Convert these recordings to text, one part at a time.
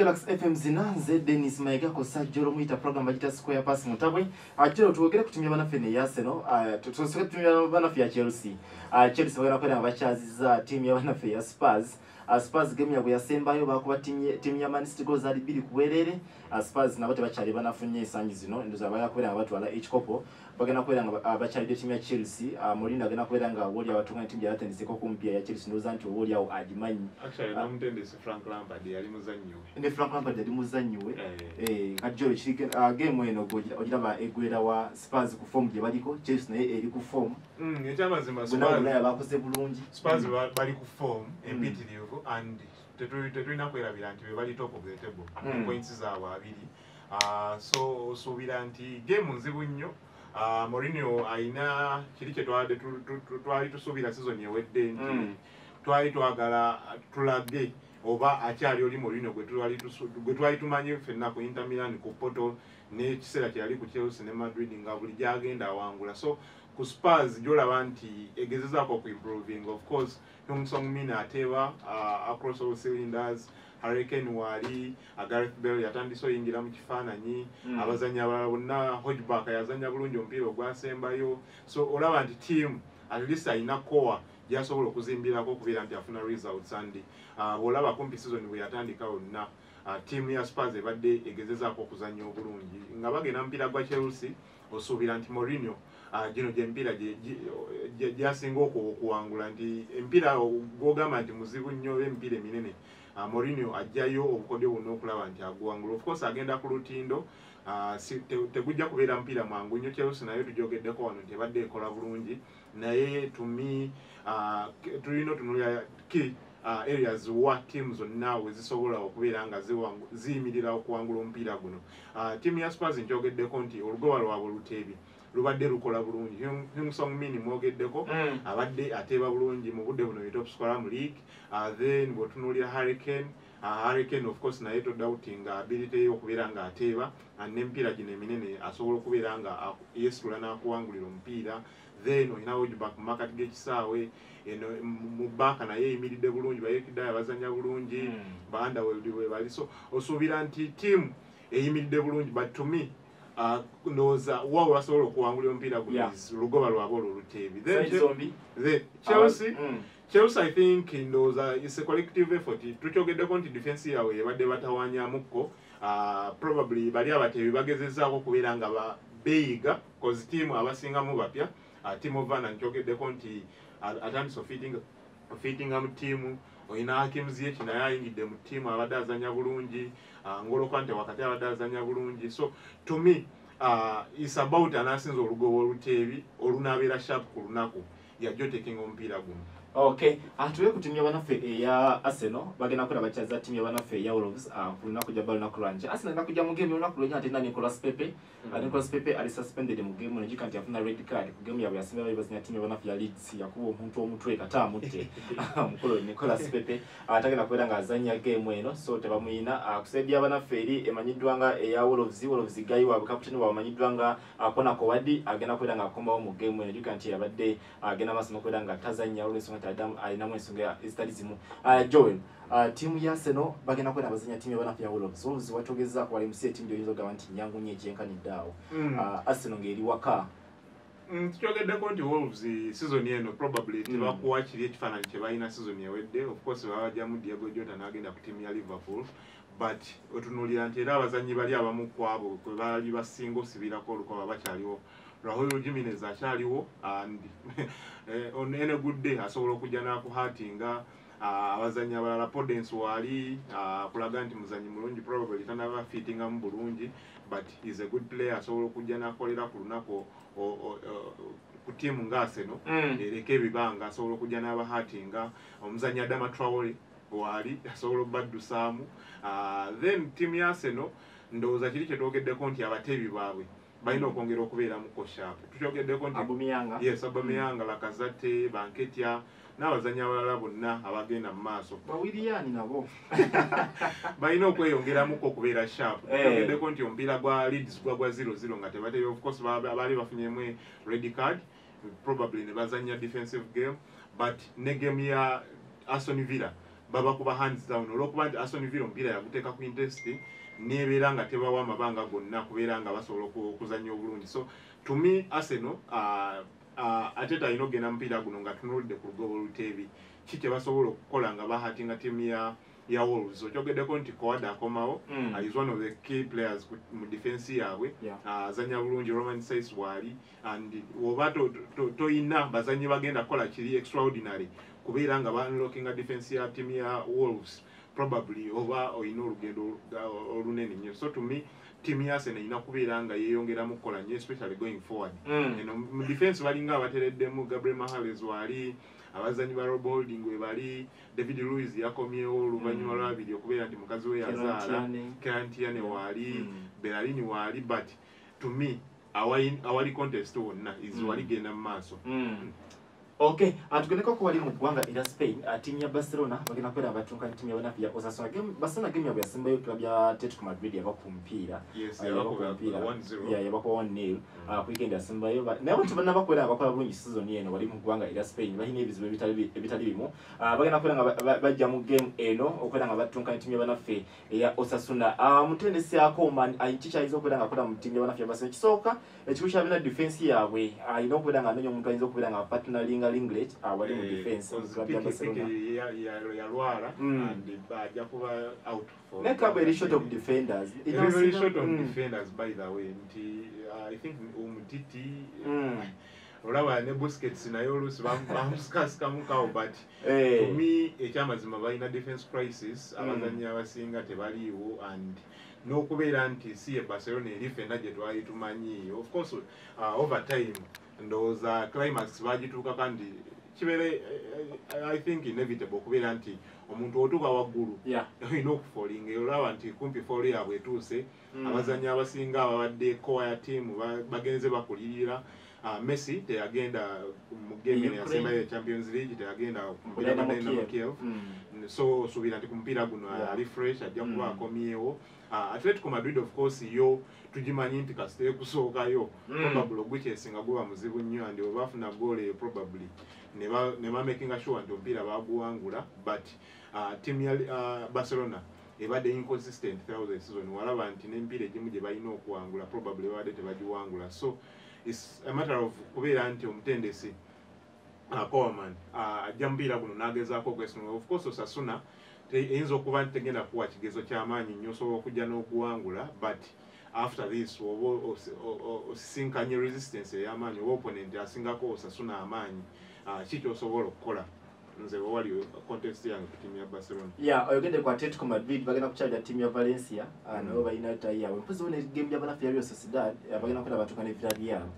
Relax FM zinanze Dennis Mayiga ko sajjoro muita program bagita Square Pass mutabwe ajero tuogere kutumya bana fene ya Arsenal tusoke kutumya bana ya Chelsea Chelsea bagera kwera abachaziza team ya bana ya Spurs Spurs game yabo yasembayo bakuba team ya Man City goals ali 2 kuwerere Spurs nabate bachali banafunye isangi zino ndoza baya kwera abantu ala H Copo bagena kwera bachali team ya Chelsea Mourinho agena kwera nga woli abatunga team ya Athens ko kumpia ya Chelsea ndoza nti woli awo ajimanyi actually namutendese Frank Lampard yali muzanyo ne Frank Lampard yali muzanyo kajjo chike game eno ogiraba egwera wa Spurs ku form je baliko Chelsea naye eri ku form ekyamazima Spurs bakoze bulungi Spurs bali ku form empitirivu and tetulina kwerabira nti bali top of the table points zaabwe abiri so subira nti game nzibu nnyo Mourinho aina kiri kye twali tusubira season ewedde nti twali twagala tulage oba akyali oli Mourinho gwe twali tumanyi ffenna ku Inter Milan ku Porto n'ekiseera kye yali ku Chelsea ne Madrid nga buli gyagenda awangula so ku Spurs gyolaba nti egezezaako ku improving of course Heung-Sung Min ateeba across all cylinders Harry Kane wali Gareth Bale yatandise oyingira mu kifaananyi abazannya abalala bonna Hojbjerg yazannya bulungi omupiira ogwasembayo so olaba nti team at least ayina core gyasobola okuzimbirako okubeera nti afuna results and bw'olaba kumpi season bwe yatandika yonna team ya Spurs ebadde egezezaako okuzannya obulungi nga bagenda mupiira gwa Chelsea osuubira nti Mourinho gino gy'empiira gyasinga okuwangula nti empiira gw'ogamba nti muzibu nnyo empiira eminene Mourinho ajjayo obukodyo buno okulaba nti aguwangula of course agenda ku lutindo tegujja kubeera mpiira mwangu nnyo Chelsea naye tujogeddeko wano nti ebadde ekola bulungi naye tumi tulina otunulira ki areas wa teams zonna we zisobola okubeera nga ziyimirira okuwangula omupiira guno team ya Spurs njogeddeko nti olugoba lwabwe luteebi lubadde lukola bulungi Heung-Sung Min mwogeddeko abadde ateeba bulungi mu budde buno top scorer mu league then bw'otunuulira Harry Kane of course naye doubting ability okubeera nga ateeba n'emipiira gino eminene asobola okubeera nga yeesitula n'akuwangulira omupiira then olina Hojbjerg mu makati g'ekisaawe eno mu banka naye eyimiridde bulungi bayekidaya bazanya bulungi Underwood we bali so osuubira nti team eyimiridde bulungi but to me ndowooza wawe basobola okuwangulira omupiira guno lugoba lwabwe olwo luteebi then Chelsea I think ndowooza is a collective effort tukyogeddeko nti defense yawe yabadde batawanyamuko probably bali abateebi bagezezaako okubeera nga beeyiga cause team abasingamu bapya Timo Werner nkyogeddeko nti atandise ofittinga mu team oyina Hakim Ziyech naye ayingidde mu team abadde azanya bulungi Ngolo Kante wakati abadde azanya bulungi so to me it's about anasinza olugoba oluteebi olunabeera sharp ku lunaku yajjo taking omupiira guno okay atuwe kutumia banafe ya Arsenal bagena kwera bachaza timu ya banafe ya Wolves kulina kuja balo na kuranja Arsenal nakuja mu game na kulonya tena Nicolas Pepe Nicolas Pepe ali suspended mu game ne jikanti afuna red card ku game yabo yasimba bazanya timu ya banafe ya Leeds yakuba omuntu omutwe kata mutte mukolo Nicolas Pepe atagenda kwera nga azanya game eno so tebamuyina kusaidia banafe eri emanyiddwa nga ya Wolves gayi wa captain wa manyiddwa nga akona ko wadi agenda kwera nga akomba mu game eno jikanti yabadde agenda masimo kwera nga tazanya Wolves Adam alina mwensonga estalizimu Joel timu ya Arsenal bagenda kwera bazanya timu y'abanafu ya Wolves watogeza kwa alimusie timu yoyizo gawanti nyangu nyejenka ni dawo Arsenal ngeri waka tukyogeddeko nti Wolves season eno probably tebakuwakiri ekifaananyi kye balina season ewedde of course babajjamu Diego Jota n'agenda ku timu ya Liverpool but otunuulira nti era abazanyi bali abamu ku abo kwe bali basinga osibirako olukoba bakyaliwo Raul Jimenez akyaliwo and on any good day asobola okujja n'akuhatinga abazanyi abalala Podence wali kulaga nti muzanyi mulungi probably tanaba fittinga mu bulungi but is a good player asobola okujja n'akolera ku lunaku ku timu nga Arsenal ereka ebibanga asobola okujja n'abahatinga omuzanyi Adama Traore wali asobola obbaddusamu then timu ya Arsenal ndowooza kiri kye twogeddeko nti abateebi baabwe balina okwongera okubeera mu koshapu tukyogeddeko nti Aubameyang Lacazette Banketia n'abazanyi abalala bonna abagenda mu maaso Willian nabo balina okweyongeramuko okubeera sharp tukyogeddeko nti omupiira gwa Leeds gwa 0-0 nga tebateebi of course baali bafunyemu red card probably ne bazanya defensive game but ne game ya Aston Villa baba kuba hands down olwokuba nti Aston Villa omupiira yaguteeka ku intensity nebeera nga tebawa amabanga gonna kubeera nga basobola okuzannya obulungi. So to me Arsenal ate talina okugenda mupiira guno nga tunulidde ku lugobo oluteebi ki kye basobola okukola nga bahatinga ttiimu ya Wolves. Okyogeddeko nti Kowada akomawo is one of the key players mu defense yaabwe, azanya bulungi. Roman Saiss wali and oba toyina bazanyi bagenda kukola kiri extraordinary kubeera nga ba-unlockinga defense ya ttiimu ya Wolves probably oba oyina olugendo olunene nnyo. So to me team ya Arsenal ina kubeera nga yeeyongeramu kukola nnyo especially going forward. Mu defense balinga abatereddemu Gabriel Magalhaes wali, abazanyi ba Rob Holding we bali, David Luiz yakomyewo oluvannyuma lwabiri okubeera nti mukazi we yazaala, Kieran Tierney wali, Bellerin wali, but to me awali contest wonna is wali genda mu maaso. Okay, atugende ko wali mu ggwanga era Spain, timu ya Barcelona bagenda kwera abatunka timu ya Banafi ya Osasuna. Barcelona game yabwe yasimbayo club ya Atletico Madrid yabakumpira. Yes, yabakumpira 1-0. Yeah, yabakuwa 1-0. Ku weekend yasimbayo naye abantu banna bakwera abakola bulungi season yeno wali mu ggwanga era Spain bahina ebizibu ebitali bimu. Bagenda kwera nga bajja mu game eno okwera nga batunka timu ya Banafi ya Osasuna. Mutendesi akoma ayichicha izo kwera nga kola mu timu ya Banafi ya Barcelona. Kisoka ekikusha bina defense yabwe ino kwera nga nanyo omuntu ayinza kwera nga partnering Linglet wali mu defense club ya Barcelona ya Lwara and baja kuba out for make up a shot of defenders. Very short on defenders by the way. I think Umtiti olaba ne Busquets nayo olusi bamusikasika mukawo but to me ekyamazima balina defense crisis abazanyi abasinga tebaliiwo and n'okubeera nti si Barcelona erifenda gye twali tumanyi of course over time ndowooza climax bagituuka kandi kibere I think inevitable kubeera nti omuntu otuuka waggulu olina okufoolinga olaba nti kumpi fooli yaabwe etuuse abazanyi abasinga ababadde kowa ya tiimu bagenze bakulirira. Messi teyagenda mu game yasembayo Champions League teyagenda kumpira mu Kiev so osuubira nti ku mupiira guno ali fresh ajja kuba akomyewo. Atletico Madrid of course yo tugimanyi nti kasite kusookayo probably ogukyesinga guba muzibu nnyo and obafuna goal probably ne ba making sure nti omupiira baguwangula but team ya Barcelona ebadde inconsistent throughout the season. Walaba nti n'emipiira egimu gye balina okuwangula probably babadde tebagiwangula. So it's a matter of kubeera nti omutendesi Koeman ajja mupiira guno n'agezaako okwesonga. Of course Osasuna eyinza okuba nti tegenda kuwa kigezo ky'amaanyi nnyo osobola okujja n'okuwangula but after this osisinkanye resistance ey'amaanyi oba opponent asingako Osasuna amaanyi ki ky'osobola okukola. Nze wali context yange ku timu ya Barcelona. Oyogedde ku Atletico Madrid bagenda kukyalira timu ya Valencia nabo balina tayi yaabwe. Mpozi wona game ya Banafi ya Real Sociedad bagenda kwera batuka ne Villarreal.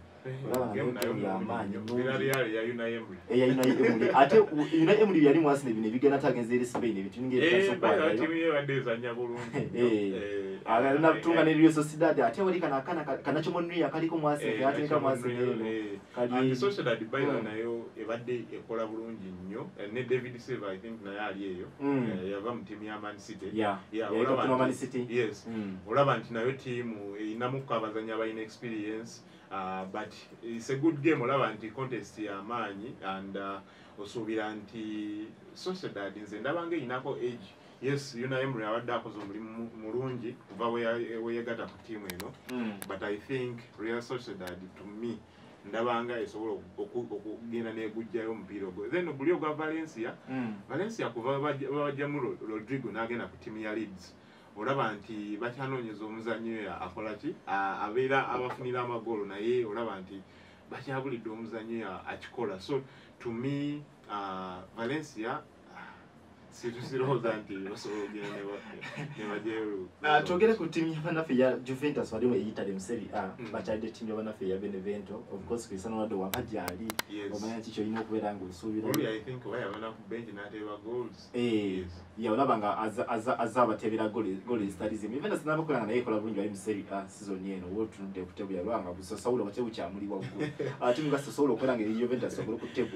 Villarreal ya Unai Emery. Ate Unai Emery yali mu Arsenal bine bigenda tagenze eri Spain ebitunge ebitaso timu ye badezanya bulungi. Agenda kutunga ne Real Sociedad ate wali kanacho monri akaliko mu Arsenal ate nika mu Arsenal kali Sociedad bayina nayo ebadde ekola bulungi nnyo ne David Silva I think naye ali eyo yava mu timu ya Man City. Olaba Man City. Yes. Olaba nti nayo timu inamu abazanyi abalina experience. But it's a good game. Olaba nti contest ya amaanyi and osuubira nti Sociedad nze ndabanga inako age. Yes, Unai Emery abadde akoze omulimu mulungi kuva we yegatta ku tiimu eno but I think Real Sociedad to me ndabanga esobola okugenda n'egujjayo omupiira ogwo. Then buli ogwa Valencia kuva bajjamu Rodrigo n'agenda ku tiimu ya Leeds. Olaba nti bakyanoonyeza omuzannyi akola ki abeera abafunira amagoolo naye olaba nti bakyabulidde omuzannyi akikola. So to me Valencia situsiroza nti basobola ogenda ne bajeeru. Twogere ku timu ya Banafi ya Juventus walimu eyitale mu Serie A bakyalidde timu ya Banafi ya Benevento. Of course Cristiano Ronaldo wakajali omanya kiki olina okubeera ng'osuubira. I think wayabona ku bench n'ateeba goals. Olaba nga azza abateebera goal ezitali zimu. Juventus n'abakolanga naye ekola bulungi bali mu Serie A season eno wotunudde ku table yalwanga busasawulo batebu kyamuli waggulu. Timu nga Sassuolo okubeera nga Juventus ogolo ku table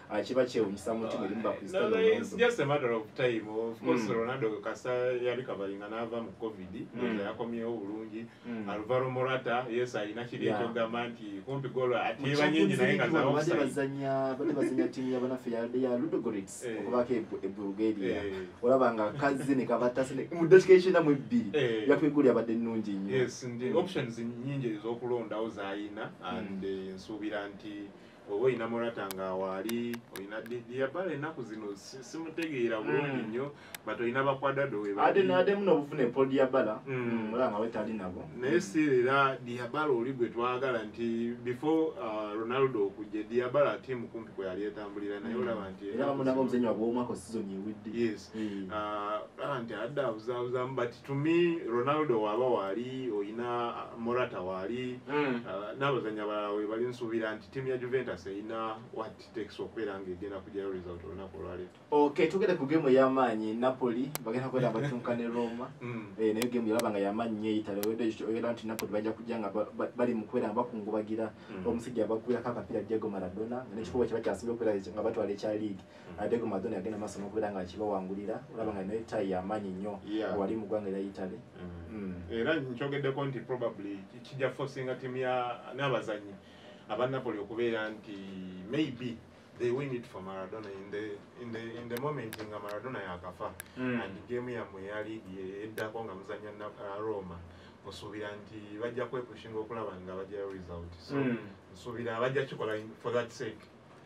chiba kyewunyisa mu timu erimu bakristo No, it's just a matter of time. Of course, Ronaldo kasa yali covering anava mu COVID, yakomyewo bulungi. Alvaro Morata, yes, alina kiri ekyoggamba nti kumpi golo atiba nyingi naye nga za offside. bazanya timu y'abanafe ya Ludogorets okubako e Bulgaria. Olaba nga kazi ne kabatase mu dedication mu ebbiri yakwiguli abadde nnungi nnyo. Yes, ndi options nyingi ez'okulondawo z'ayina and nsuubira nti oba olina Morata nga waali olina Diabala ennaku zino simutegeera bulungi nnyo but olina bakwadado ate muno obufune Paul Diabala olaba nga wetali nabo naye si era Diabala oli gwe twagala nti before Ronaldo okujja Diabala tiimu kumpi kwe yali etambulira naye olaba nti era bamudanga obuzenyi bw'omwaka season ewedde. yes olaba nti adda abuzaabuzamu but to me Ronaldo waaba waali olina Morata waali n'abazanyi abalala we bali nsuubira nti tiimu ya Juventus ina what takes okubeera ng'egenda kujjayo result olunaku olwaleero. Okay, tugende ku game y'amaanyi Napoli bagenda kwera batunka ne Roma. Nayo game yalaba nga y'amaanyi nnyo Italy oyera nti Napoli bajja kujja nga bali mu kwera bakungubagira omusajja abakuira akapiira Diego Maradona n'ekikubo kiba kyasinga okubeera nga batwala ekya league. Diego Maradona yagenda maaso n'okubeera nga kibawangulira olaba nga nayo Italy y'amaanyi nnyo wali mu ggwanga lya Italy. Era nkyogeddeko nti probably kijja forcinga tiimu ya n'abazanyi aba Napoli okubeera nti maybe they win it for Maradona in the moment nga Maradona yakafa and game yamwe ya league eddako nga muzanya na Roma osuubira nti bajja kwepushinga okulaba nga bajja result so nsuubira bajja kikola for that sake.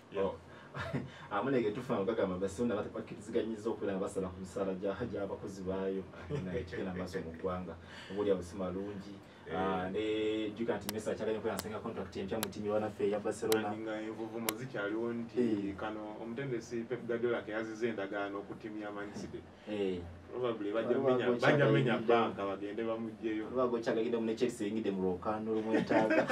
Amunege tufa ngagamba basonda batakiriziganyiza okubeera nga basala ku misaala gy'abakozi baayo ekigenda maaso mu ggwanga obuli abusima lungi ne Jukanti Mesa akyaganya kweyasenga contract empya mu tiimu y'abanafe ya Barcelona nga envuvumo zikyaliwo nti kano omutendesi Pep Guardiola ke yazize endagaano ku tiimu ya Man City. Probably bajja menya banka bagende bamugjeyo lwago kyagagenda mu ne Chelsea yingidde mu lwokaano olumwetaaga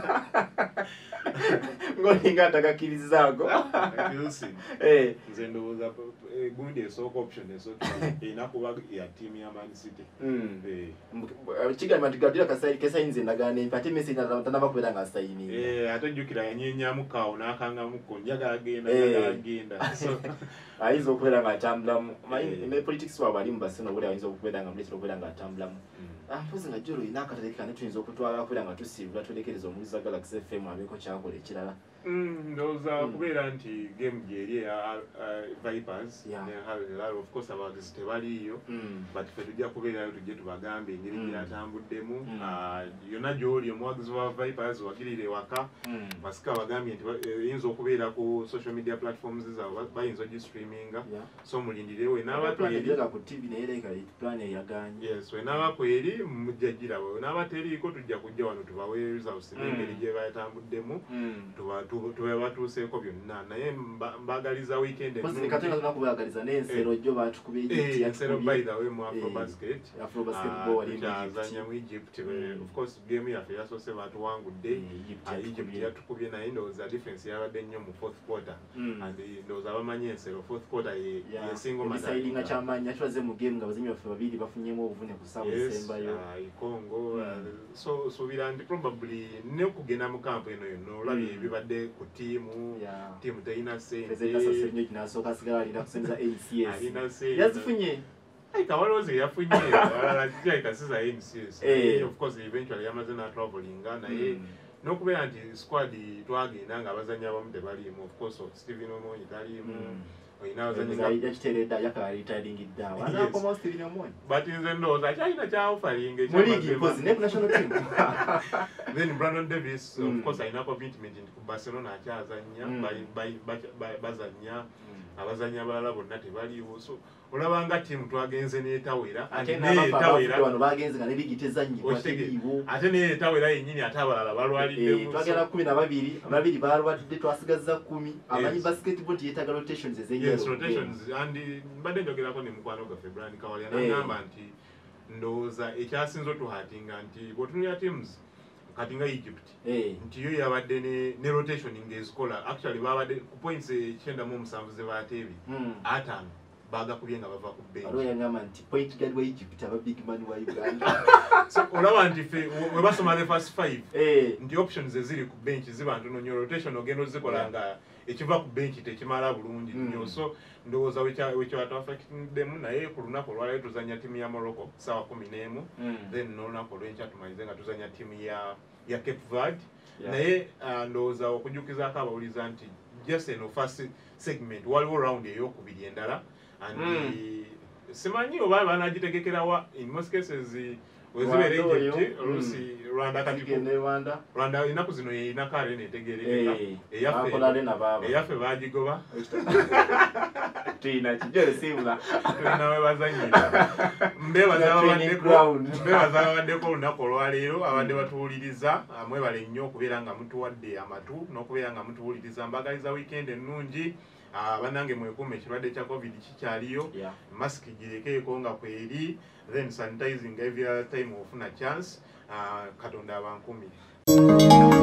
ngolinga atagakkirizaako nze ndowooza gundi esooka option esooka erina kuba ya tiimu ya Man City. Kigamba nti Guardiola kesayinza endagaano empya ate Messi tanaba kubeera nga asayininga ate jjukira yanyenyamu kaawo n'akangamukko njagala genda ayinza okubeera nga atambulamu ne politics waabwe ali mu Barcelona obuli ayinza okubeera nga muletera okubeera nga atambulamu. Mpozi nga Jolo ina akatereke kane tuyinza okutwala okubeera nga tusiibula twerekereza omulizi wa Galaxy FM abeeko kyakola ekirala. Ndowooza kubeera nti game gyeri eya Vipers of course abawagizi tebaliiyo but ffe tujja kubeerayo tujje tubagambe engeri gyeyatambuddemu yonna gy'oli omuwagizi wa Vipers wagirira ewaka basika bagambye nti eyinza okubeera ku social media platforms zaabwe bayinza ogistreaminga so mulindirewo we n'abakweri mujja giraba we n'abateriiko tujja kujja wano tubawe results n'engeri gye bayatambuddemu tuba batuuseeko byonna naye mbagaliza weekend ensero by the way mu Afrobasket azanya mu Egypt of course game yaffe yasoose batuwangudde Egypt yatukubye naye ndowooza difference yabadde nnyo mu fourth quarter and ndowooza bamanyi ensero fourth quarter yesinga omusayiringa kyamaanyi atulaze mu game nga bazinyi baffe babiri bafunyemu obuvune ku ssaawa esembayo Congo so suubira nti probably ne kugenda mu kampu eno yonna olabye ebibadde ku tiimu terina ssente yazifunye kawaloze yafunye alala kikyaikasiza NCS of course eventually yamaze n'atravelinga naye n'okubeera nti squad twagenda nga abazanyi abamu tebaliimu of course Steven Omonyi taliimu but nze ndowooza kyalina kyaofalinga then Brandon Davis of course alina commitment nti ku Barcelona akyazanya bazanya abazanyi abalala bonna tebaliiwo so olabanga tiimu twagenze n'etawera ate n'etawera yennyini ate abalala balwaliddemu twagenda 12 ababiri balwadde twasigaza 10 amanyi basketball yetaga rotations rotations and mbadde njogerako ne mukwano gaffe Brian Kawali anagamba nti ndowooza ekyasinza otuhatinga nti bw'otunulira teams kati nga Egypt nti yo yabadde ne rotation ng'ezikola actually babadde ku points 97 ze baateebi ataano bagakubye nga bava ku bench yangamba nti point guard wa Egypt aba big man wa Uganda so olaba nti ffe we basoma the first 5 nti options eziri ku bench ziba ntono nnyo rotation ogenda ozikola nga ekiva ku bench tekimala bulungi nnyo so ndowooza wekyawata affectedemu naye ku lunaku olwaleero tuzanya ttiimu ya Morocco ssaawa 11 then n'olunaku olw'enkya tumalize nga tuzanya ttiimu ya Cape Verde naye ndowooza okujjukizaako abawuliza nti just eno first segment waliwo round ey'okubiri endala and simanyi oba banagitegekerawa in most cases wezibeera Egypt oluusi Rwanda kati Rwanda ennaku zino yeyina kale netegerekeka eyaffe baagigoba tuyina kijole simula tulina we bazanyira mbebaza abawaddeko olunaku olwaleero abadde batuwuliriza mwebale nnyo okubeera nga mutuwadde amatu n'okubeera nga mutuwuliriza mbagaliza weekend ennungi banange mwekuume ekirwadde kya covid kikyaliyo masiki girekeeko nga kweri then sanitizing every other time ofuna chance katonda abankumire